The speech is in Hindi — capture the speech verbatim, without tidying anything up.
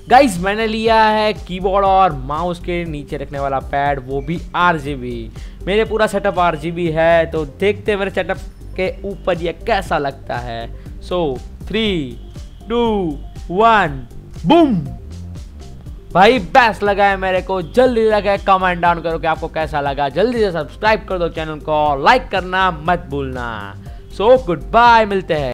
गाइस मैंने लिया है कीबोर्ड और माउस के नीचे रखने वाला पैड, वो भी आरजीबी। मेरे पूरा सेटअप आरजीबी है, तो देखते हैं मेरे सेटअप के ऊपर ये कैसा लगता है। So three two one boom. भाई बेस्ट लगा है मेरे को, जल्दी लगा कमेंट डाउन करो कि आपको कैसा लगा। जल्दी से सब्सक्राइब कर दो चैनल को, लाइक करना मत भूलना। सो गुड बाय, मिलते हैं।